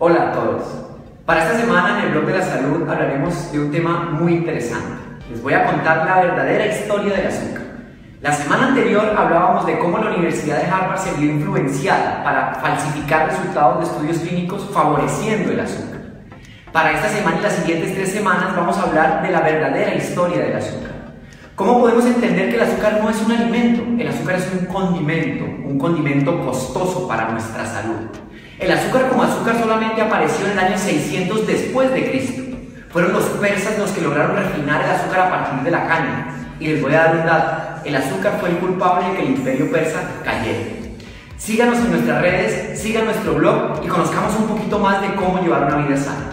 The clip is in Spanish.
Hola a todos. Para esta semana en el blog de la salud hablaremos de un tema muy interesante. Les voy a contar la verdadera historia del azúcar. La semana anterior hablábamos de cómo la Universidad de Harvard se vio influenciada para falsificar resultados de estudios clínicos favoreciendo el azúcar. Para esta semana y las siguientes 3 semanas vamos a hablar de la verdadera historia del azúcar. ¿Cómo podemos entender que el azúcar no es un alimento? El azúcar es un condimento costoso para nuestra salud. El azúcar como azúcar solamente apareció en el año 600 después de Cristo. Fueron los persas los que lograron refinar el azúcar a partir de la caña. Y les voy a dar un dato: el azúcar fue el culpable de que el imperio persa cayera. Síganos en nuestras redes, sigan nuestro blog y conozcamos un poquito más de cómo llevar una vida sana.